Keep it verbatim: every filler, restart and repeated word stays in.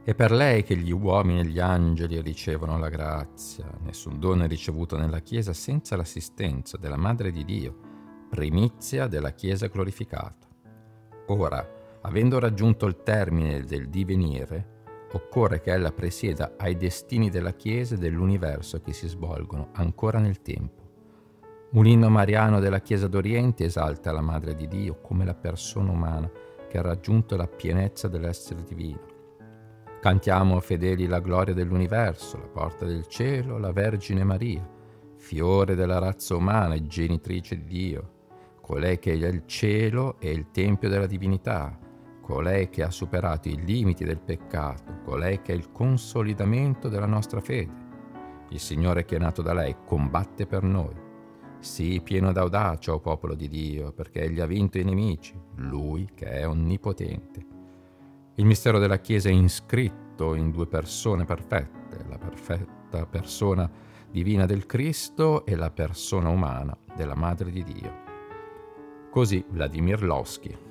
È per lei che gli uomini e gli angeli ricevono la grazia. Nessun dono è ricevuto nella Chiesa senza l'assistenza della Madre di Dio, primizia della Chiesa glorificata. Ora, avendo raggiunto il termine del divenire, occorre che ella presieda ai destini della Chiesa e dell'universo che si svolgono ancora nel tempo. Un inno mariano della Chiesa d'Oriente esalta la Madre di Dio come la persona umana che ha raggiunto la pienezza dell'essere divino. Cantiamo fedeli la gloria dell'universo, la porta del cielo, la Vergine Maria, fiore della razza umana e genitrice di Dio, colei che è il cielo e il tempio della divinità, colei che ha superato i limiti del peccato, colei che è il consolidamento della nostra fede. Il Signore che è nato da lei combatte per noi. Sii pieno d'audacia, o popolo di Dio, perché egli ha vinto i nemici, lui che è onnipotente. Il mistero della Chiesa è iscritto in due persone perfette, la perfetta persona divina del Cristo e la persona umana della Madre di Dio. Così Vladimir Lossky.